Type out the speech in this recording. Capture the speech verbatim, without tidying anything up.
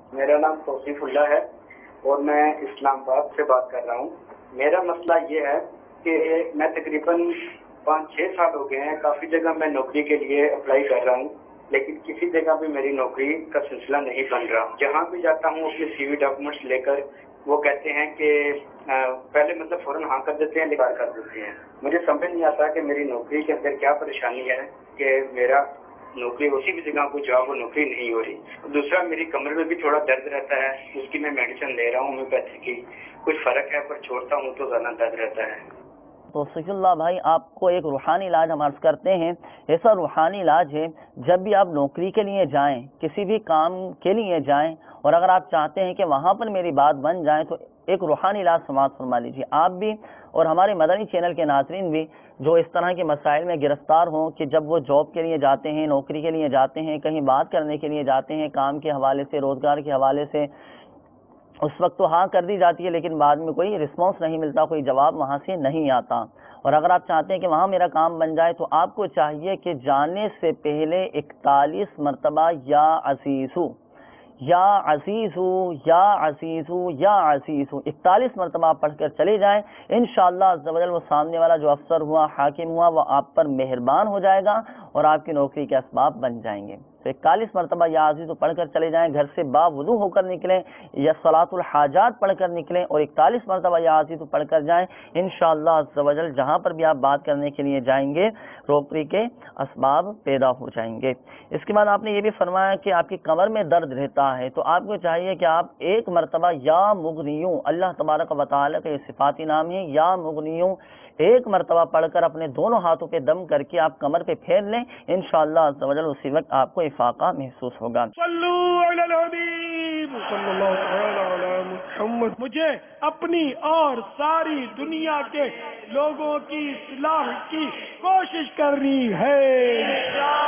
میرا نام توصیف اللہ ہے اور میں اسلام آباد سے بات کر رہا ہوں۔ میرا مسئلہ یہ ہے کہ میں تقریباً پانچ چھ سال ہو گئے ہیں، کافی جگہ میں نوکری کے لیے اپلائی کر رہا ہوں، لیکن کسی جگہ بھی میری نوکری کا سلسلہ نہیں بن رہا۔ جہاں بھی جاتا ہوں اپنے سی وی ڈاکومنٹس لے کر، وہ کہتے ہیں کہ پہلے مطلب فوراً ہاں کر دیتے ہیں، لکھا کر دیتے ہیں۔ مجھے سمجھ نہیں آتا کہ میری نوکری کے اندر کیا پریشانی ہے کہ میرا نوکری اسی بھی جگہ کو جاب وہ نوکری نہیں ہو رہی۔ دوسرا، میری کمر میں بھی تھوڑا درد رہتا ہے، اس کی میں میڈیسن لے رہا ہوں ہومیوپیتھی کی، کچھ فرق ہے پر چھوڑتا ہوں تو زیادہ درد رہتا ہے۔ توصیف اللہ بھائی، آپ کو ایک روحانی علاج ہم عرض کرتے ہیں۔ ایسا روحانی علاج ہے، جب بھی آپ نوکری کے لیے جائیں، کسی بھی کام کے لیے جائیں، اور اگر آپ چاہتے ہیں کہ وہاں پر میری بات بن جائے تو ایک روحانی علاج سماعت فرما لیجیے۔ آپ بھی اور ہمارے مدنی چینل کے ناظرین بھی جو اس طرح کے مسائل میں گرفتار ہوں کہ جب وہ جاب کے لیے جاتے ہیں، نوکری کے لیے جاتے ہیں، کہیں بات کرنے کے لیے جاتے ہیں، کام کے حوالے سے، روزگار کے حوالے سے، اس وقت تو ہاں کر دی جاتی ہے لیکن بعد میں کوئی رسپانس نہیں ملتا، کوئی جواب وہاں سے نہیں آتا۔ اور اگر آپ چاہتے ہیں کہ وہاں میرا کام بن جائے تو آپ کو چاہیے کہ جانے سے پہلے اکتالیس مرتبہ یا عزیز ہو یا عزیز ہو یا عزیز ہو یا عزیز ہو اکتالیس مرتبہ پڑھ کر چلے جائیں۔ انشاءاللہ عز و جل وہ سامنے والا جو افسر ہوا، حاکم ہوا، وہ آپ پر مہربان ہو جائے گا اور آپ کی نوکری کے اسباب بن جائیں گے۔ تو اکتالیس مرتبہ یا عزیز پڑھ کر چلے جائیں، گھر سے باوضو ہو کر نکلیں یا صلاۃ الحاجات پڑھ کر نکلیں اور اکتالیس مرتبہ یا عزیز پڑھ کر جائیں۔ انشاءاللہ عز و جل جہاں پر بھی آپ بات کرنے کے لیے جائیں گے، نوکری کے اسباب پیدا ہو جائیں گے۔ اس کے بعد آپ نے یہ بھی فرمایا کہ آپ کی کمر میں درد رہتا ہے، تو آپ کو چاہیے کہ آپ ایک مرتبہ یا مغنیوں، اللہ تبارک و تعالیٰ کا یہ صفاتی نام ہے یا مغنیوں، ایک مرتبہ پڑھ کر اپنے دونوں ہاتھوں پہ دم کر کے آپ کمر پہ پھیر لیں، انشاءاللہ عز و جل اسی وقت آپ کو افاقہ محسوس ہوگا۔ صلو علی الحبیب صلی اللہ تعالی علی محمد۔ مجھے اپنی اور ساری دنیا کے لوگوں کی اصلاح کی کوشش کرنی ہے۔